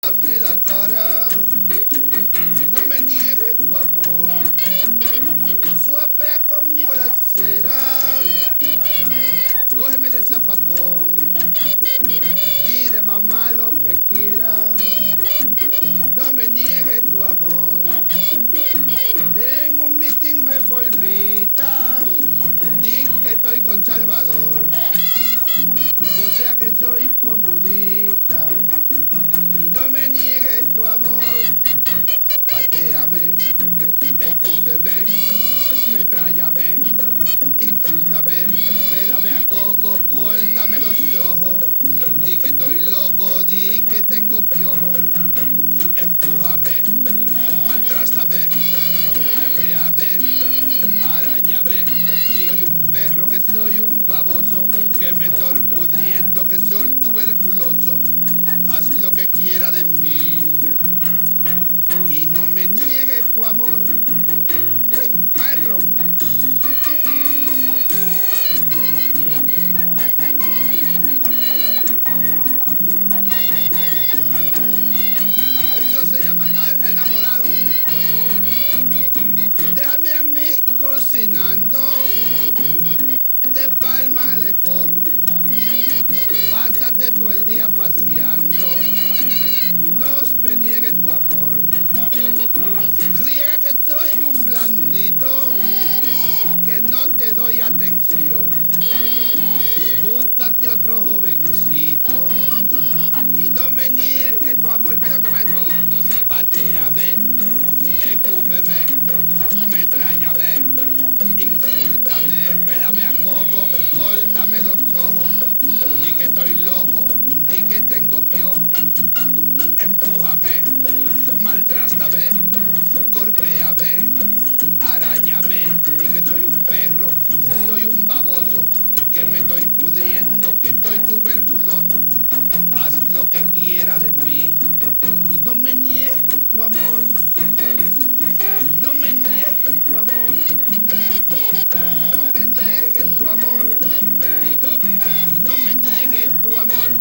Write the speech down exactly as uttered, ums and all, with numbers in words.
Dame la cara y no me niegue tu amor. Suapea conmigo la cera, cógeme de zafacón y de mamá lo que quiera. No me niegue tu amor. En un meeting reformista di que estoy con Salvador, o sea que soy comunista. Y no me niegues tu amor. Patéame, escúpeme, metrállame, insúltame, pélame a coco, córtame los ojos. Di que estoy loco, di que tengo piojo. Empújame, maltrátame, arreame, arañame. Soy un perro, que soy un baboso, que me estoy pudriendo, que soy tuberculoso. Haz lo que quiera de mí y no me niegue tu amor. Uy, maestro. Eso se llama estar enamorado. Déjame a mí cocinando, este pa'l malecón. Pásate todo el día paseando y no me niegue tu amor. Riega que soy un blandito, que no te doy atención. Búscate otro jovencito y no me niegue tu amor. Pero otro maestro. Patéame, escúpeme, metrállame, insúltame, pélame a coco, córtame los ojos. Di que estoy loco, di que tengo piojo. Empújame, maltrátame, golpéame, arañame. Di que soy un perro, que soy un baboso, que me estoy pudriendo, que estoy tuberculoso. Haz lo que quiera de mí y no me niegues tu amor. Y no me niegues tu amor. No me niegues tu amor. Y no me niegues tu amor.